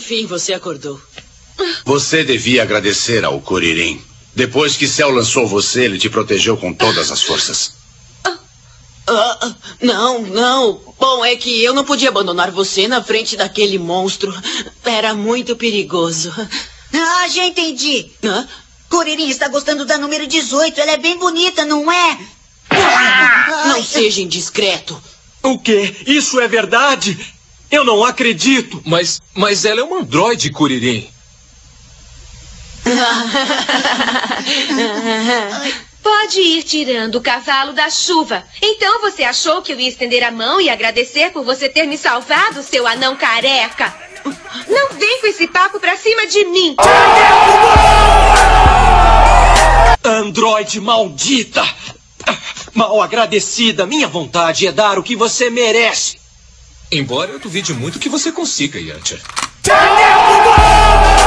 Enfim, você acordou. Você devia agradecer ao Kuririn. Depois que Cell lançou você, ele te protegeu com todas as forças. Não. Bom, é que eu não podia abandonar você na frente daquele monstro. Era muito perigoso. Ah, já entendi. Hã? Kuririn está gostando da número 18. Ela é bem bonita, não é? Não seja indiscreto. O quê? Isso é verdade? Eu não acredito. Mas ela é uma androide, Kuririn. Pode ir tirando o cavalo da chuva. Então você achou que eu ia estender a mão e agradecer por você ter me salvado, seu anão careca? Não vem com esse papo pra cima de mim. Androide maldita! Mal agradecida, minha vontade é dar o que você merece. Embora eu duvide muito que você consiga, Yantia.